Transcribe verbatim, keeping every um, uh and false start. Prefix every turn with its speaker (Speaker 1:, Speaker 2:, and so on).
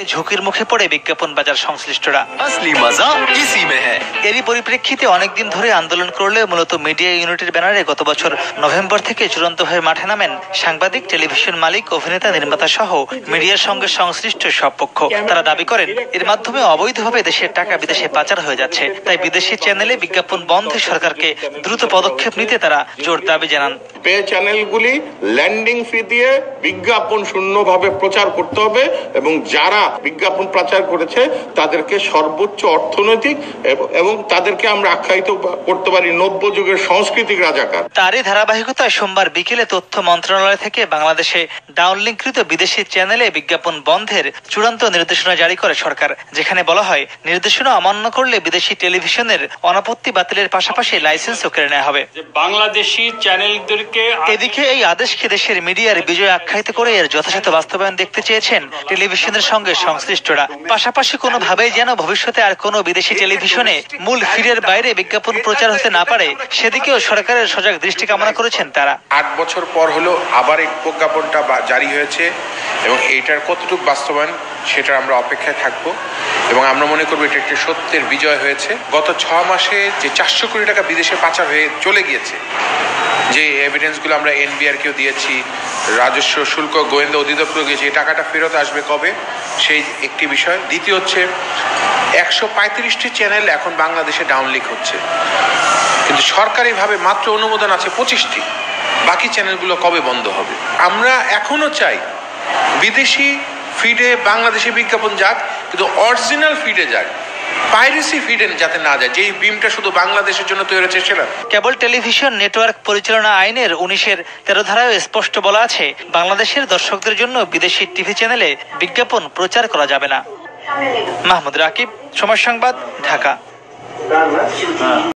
Speaker 1: ঝুঁকির মুখে পড়ে বিজ্ঞাপন বাজার সংশ্লিষ্টরা।
Speaker 2: असली मजा इसी में है।
Speaker 1: এরই পরিপ্রেক্ষিতে অনেকদিন ধরে আন্দোলন করলে মূলত মিডিয়া ইউনিটের ব্যানারে গত বছর নভেম্বর থেকে চূড়ান্তভাবে মাঠে নামেন সাংবাদিক, টেলিভিশন মালিক, অভিনেতা, নির্মাতা সহ মিডিয়ার সঙ্গে সংশ্লিষ্ট সব পক্ষ। তারা দাবি করেন এর মাধ্যমে অবৈধভাবে দেশের টাকা বিদেশে পাচার হয়ে যাচ্ছে, তাই বিদেশি চ্যানেলে বিজ্ঞাপন বন্ধে সরকারকে দ্রুত পদক্ষেপ নিতে তারা জোর দাবি জানান।
Speaker 3: পে চ্যানেলগুলি ল্যান্ডিং ফি দিয়ে বিজ্ঞাপন শূন্যভাবে প্রচার করতে হবে এবং যারা বিজ্ঞাপন প্রচার করেছে তাদেরকে সর্বোচ্চ অর্থনৈতিক এবং তাদেরকে আমরা আখ্যায়িত করতে পারি নব্য যুগের সাংস্কৃতিক রাজাকার।
Speaker 1: তারই ধারাবাহিকতায় সোমবার বিকেলে তথ্য মন্ত্রণালয় থেকে বাংলাদেশে ডাউনলিংকৃত বিদেশি চ্যানেলে বিজ্ঞাপন বন্ধের চূড়ান্ত নির্দেশনা জারি করে সরকার, যেখানে বলা হয় নির্দেশনা অমান্য করলে বিদেশি টেলিভিশনের অনাপত্তি বাতিলের পাশাপাশি লাইসেন্সও কেড়ে নেওয়া হবে।
Speaker 4: বাংলাদেশি চ্যানেলদেরকে
Speaker 1: এদিকে এই আদেশকে দেশের মিডিয়ার বিজয় আখ্যায়িত করে এর যথাযথ বাস্তবায়ন দেখতে চেয়েছেন টেলিভিশনের সঙ্গে সংশ্লিষ্টরা। পাশাপাশি কোনোভাবেই যেন ভবিষ্যতে আর কোনো বিদেশি টেলিভিশনে মূল ফিডের বাইরে বিজ্ঞাপন প্রচার হতে না পারে সেদিকেও সরকারের সজাগ দৃষ্টি কামনা করেছেন তারা।
Speaker 5: আট বছর পর হলো আবার এই প্রজ্ঞাপনটা জারি হয়েছে এবং এইটার কতটুকু বাস্তবায়ন সেটা আমরা অপেক্ষায় থাকবো এবং আমরা মনে করবো এটা একটি সত্যের বিজয় হয়েছে। গত ছ মাসে যে চারশো কোটি টাকা বিদেশে পাচার হয়ে চলে গিয়েছে, যে এভিডেন্সগুলো আমরা এনবিআরকেও দিয়েছি, রাজস্ব শুল্ক গোয়েন্দা অধিদপ্তর গিয়েছে, এই টাকাটা ফেরত আসবে কবে সেই একটি বিষয়। দ্বিতীয় হচ্ছে একশো পঁয়ত্রিশটি চ্যানেল এখন বাংলাদেশে ডাউনলিক হচ্ছে, কিন্তু সরকারিভাবে মাত্র অনুমোদন আছে পঁচিশটি। বাকি চ্যানেলগুলো কবে বন্ধ হবে? আমরা এখনো চাই বিদেশি ফিডে বাংলাদেশি বিজ্ঞাপন যাক, কিন্তু অরিজিনাল ফিডে যাক, পাইরেসি ফিডে যাতে না যায়, যেই বিমটা শুধু বাংলাদেশের জন্য তৈরি হয়েছে সেটা।
Speaker 1: কেবল টেলিভিশন নেটওয়ার্ক পরিচালনা আইনের উনিশের তেরো ধারায় স্পষ্ট বলা আছে বাংলাদেশের দর্শকদের জন্য বিদেশি টিভি চ্যানেলে বিজ্ঞাপন প্রচার করা যাবে না। মাহমুদ রাকিব, সময় সংবাদ, ঢাকা।